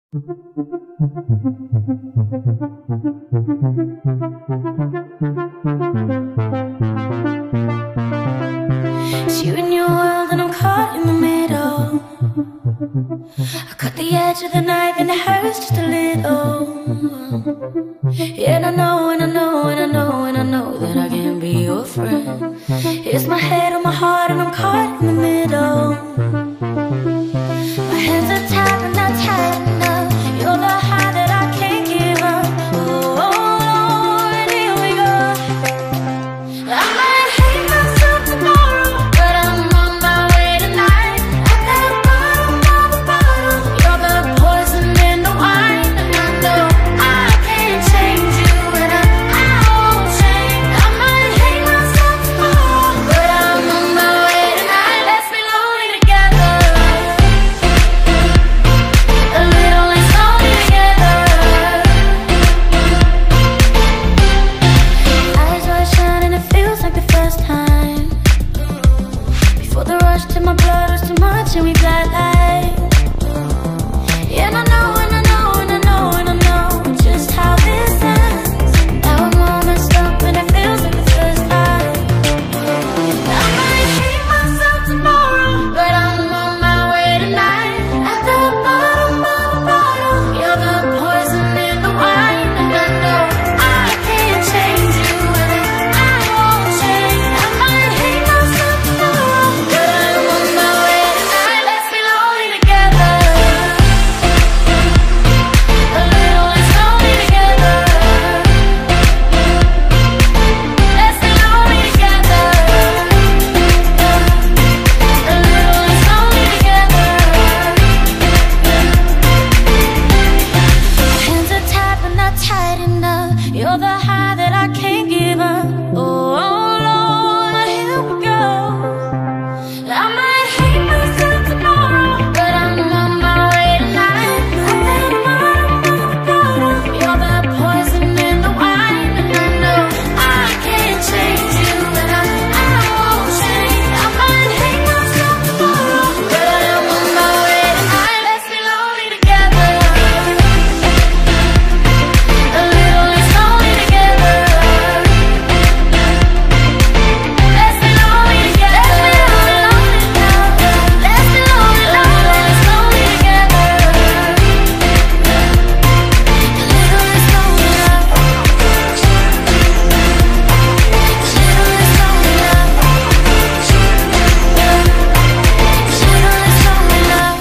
It's you and your world and I'm caught in the middle. I cut the edge of the knife and it hurts just a little. And I know, and I know, and I know, and I know that I can't be your friend. It's my head on my heart and I'm caught in the middle. My hands are tied but not tight enough. You're the high that I can't give up. Oh, Lord, here we go. I might hate myself tomorrow, but I'm on my way tonight. At the bottom of the bottle, you're the poison in the wine. And I know I can't change you, and I won't change. I might hate myself tomorrow, but I'm on my way tonight. Let's be lonely together, a little less lonely together. Eyes wide shut and it feels like the first time. Before the rush to my blood was too much and we bled light. And I know, and I know, and I know, and I know just how this ends. Now I'm all messed up and it feels like the first time. I might hate myself tomorrow, but I'm on my way tonight. At the bottom of the bottle, you're the poison in the wine. And I know I can't change you, and I won't change. I might hate myself tomorrow, but I'm on my way tonight. Let's be lonely together, a little less lonely together. Let's be lonely together, a little less lonely together. Hands are tied but not tight enough. You're the high that I can't give up. Oh, Lord, here we go. I might hate myself tomorrow, but I'm on my way tonight. At the bottom of the bottle, you're the poison in the wine. And I know I can't change you, and I won't change. I might hate myself tomorrow, but I'm on my way tonight. Let's be lonely together, a little less lonely together. Let's be lonely together, let's be lonely, less lonely together. A little less lonely love, a little less lonely love, a little less lonely love.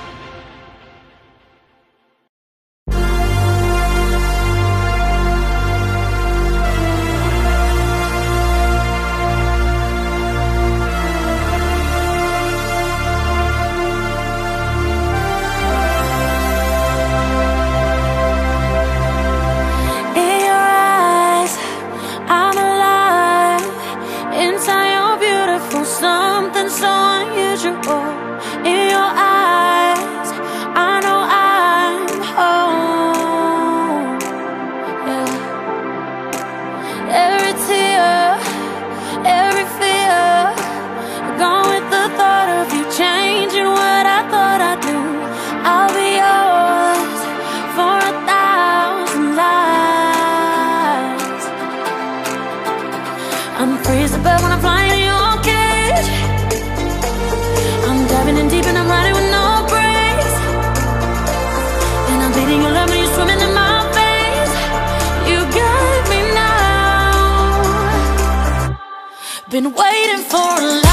In your eyes, I'm alive. Inside you're beautiful, something so unusual. In your eyes, I know I'm home. Yeah. Every tear, every fear, gone with the thought of you changing what I thought I'd do. I'll be yours for 1,000 lives. I'm free as a bird when I'm flying in your cage. I'm diving in deep and I'm riding with no brakes. And I'm bleeding your love when you're swimming in my face. You got me now. Been waiting for a